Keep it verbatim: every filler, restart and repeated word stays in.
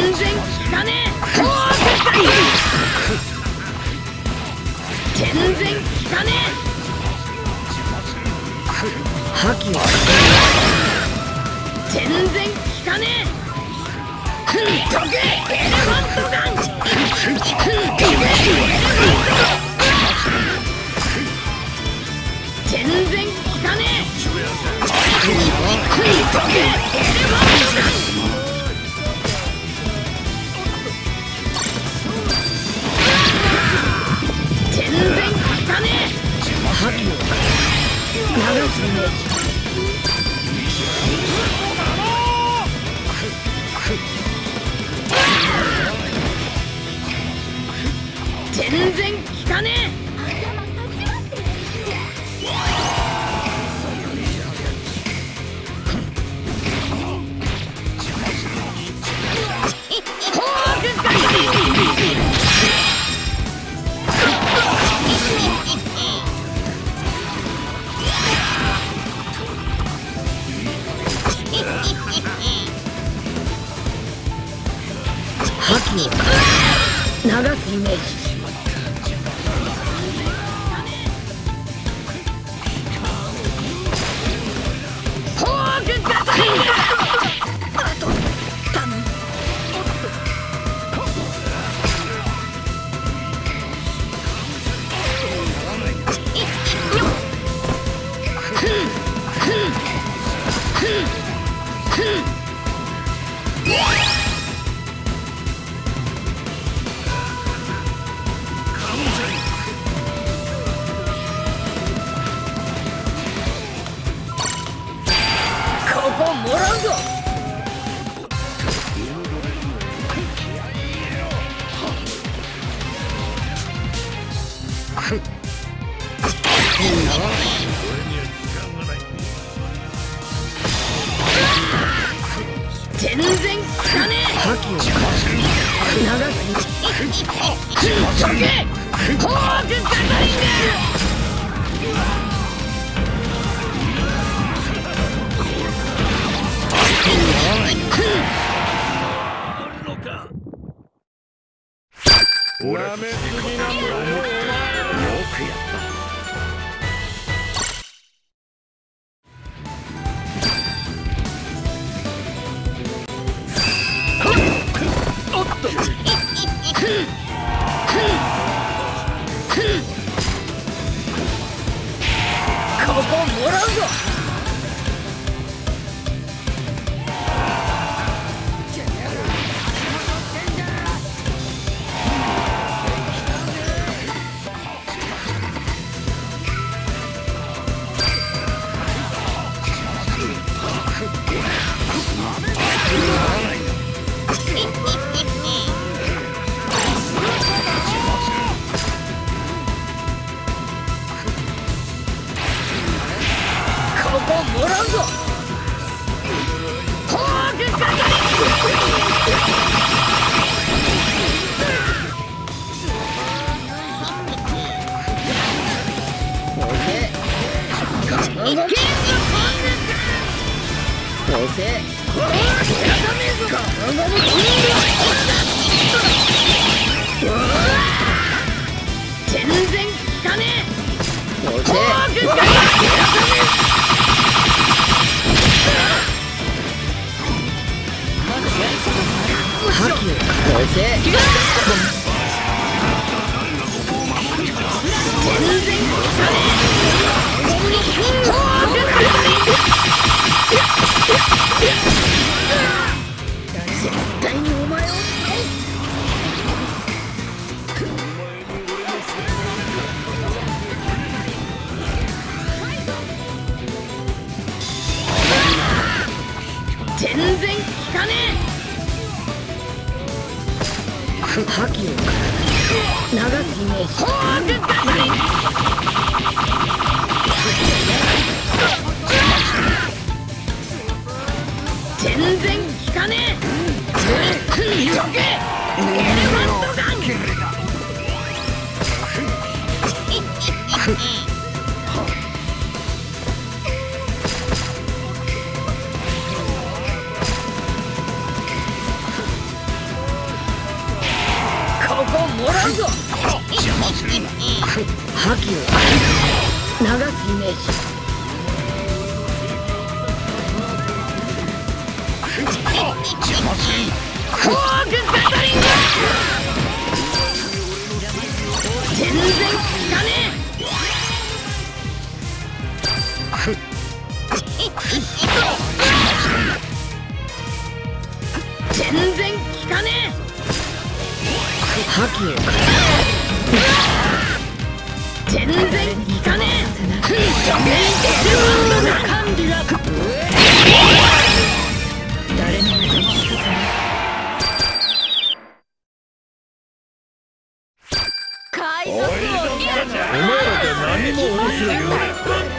然効かねえ。フォークだよ。全然効かねえ。覇気を全然効かねえ。ふんとけエレファントガン。ふんとけエレファント全然効かねえ。ふんとけエレファントガン。全然効かねえ。覇気を流すね。全然効かねえ。覇気を流すイメージ。フォークガトリング。あと頼む。ここもらうぞ。全然効かねえ。覇気を流す。とけフォークガトリング。 なめすぎなんだよ。よくやった。おっと。 ここもらうぞ。ここもらうぞ。フォークガトリング。いけ押せ。これはダメぞ。全然効かねえ。押せ。覇気を押せ。全然効かねえ。絶対にお前を全然効かねえ。覇気を流すイメージ。フォークガトリング。全然効かねえ。ふんとけエレファントガン。 らうぞ。 邪魔するな。 覇気を流すイメージ。 邪魔するな。 コークガトリング。全然効かねえ。全然効かねえ。覇気を全然効かねえ。管理が誰の目にもつかない。海賊王お前らじゃ何も面白くない。